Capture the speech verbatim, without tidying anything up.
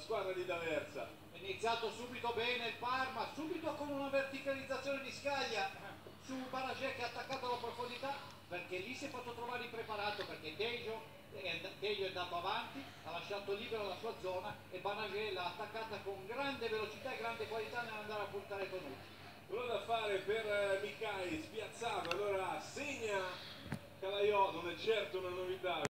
squadra di D'Aversa. È iniziato subito bene il Parma, subito con una verticalizzazione di scaglia su Baragè che ha attaccato la profondità, perché lì si è fatto trovare impreparato, perché Dejo è, Dejo è andato avanti, ha lasciato libera la sua zona e Baragè l'ha attaccata con grande velocità e grande qualità nell'andare a puntare Tonucci. Quello da fare per Micai, spiazzato, allora segna Calaiò, non è certo una novità.